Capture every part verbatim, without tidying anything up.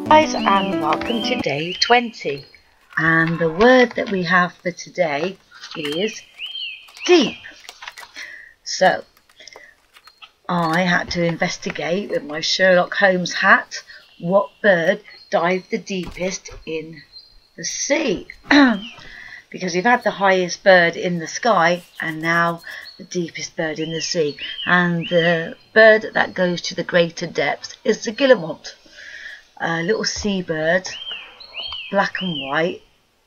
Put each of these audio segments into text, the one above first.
Guys, and welcome to day twenty, and the word that we have for today is deep. So I had to investigate with my Sherlock Holmes hat what bird dived the deepest in the sea because we've had the highest bird in the sky and now the deepest bird in the sea, and the bird that goes to the greater depths is the guilliemot. A little seabird, black and white,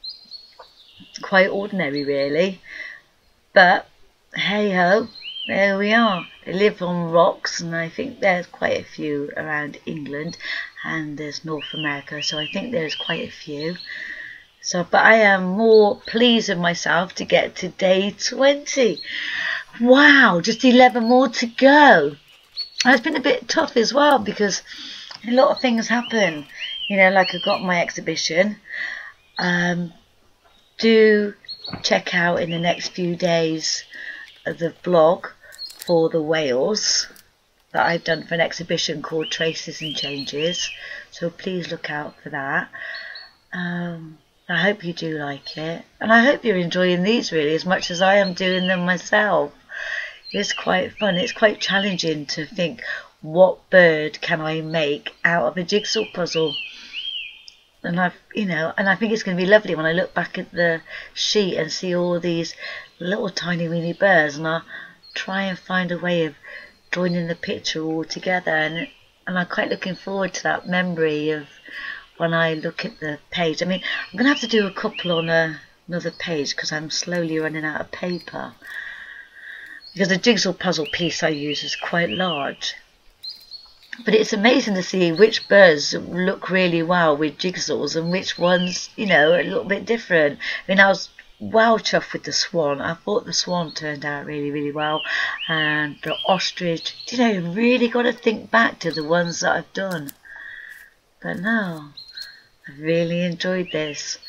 quite ordinary really, but hey ho, there we are. They live on rocks, and I think there's quite a few around England, and there's North America, so I think there's quite a few. So, but I am more pleased with myself to get to day twenty. Wow, just eleven more to go. And it's been a bit tough as well because a lot of things happen, you know, like I got my exhibition. Um, do check out in the next few days the blog for the whales that I've done for an exhibition called Traces and Changes, so please look out for that. um, I hope you do like it, and I hope you're enjoying these really as much as I am doing them myself. It's quite fun. It's quite challenging to think, what bird can I make out of a jigsaw puzzle? And I've, you know, and I think it's going to be lovely when I look back at the sheet and see all these little tiny weeny birds, and I'll try and find a way of joining the picture all together. And and I'm quite looking forward to that memory of when I look at the page. I mean, I'm going to have to do a couple on a, another page because I'm slowly running out of paper, because the jigsaw puzzle piece I use is quite large. But it's amazing to see which birds look really well with jigsaws and which ones, you know, are a little bit different. I mean, I was well chuffed with the swan. I thought the swan turned out really, really well. And the ostrich, you know, you really got to think back to the ones that I've done. But no, I've really enjoyed this.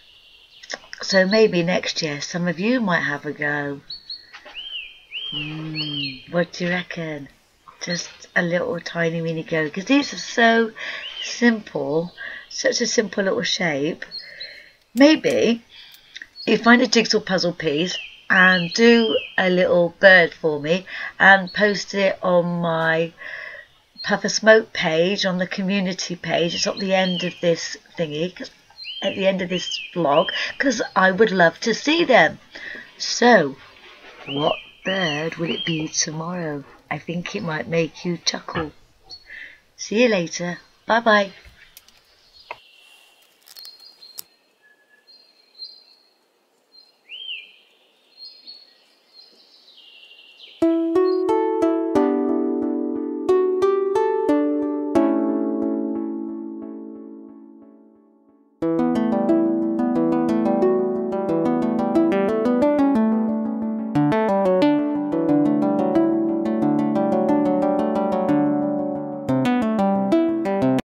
So maybe next year some of you might have a go. Mm, what do you reckon? Just a little tiny weeny go, because these are so simple, such a simple little shape. Maybe you find a jigsaw puzzle piece and do a little bird for me and post it on my Puff of Smoke page, on the community page. It's at the end of this thingy, at the end of this vlog, because I would love to see them. So what bird will it be tomorrow? I think it might make you chuckle. See you later. Bye bye.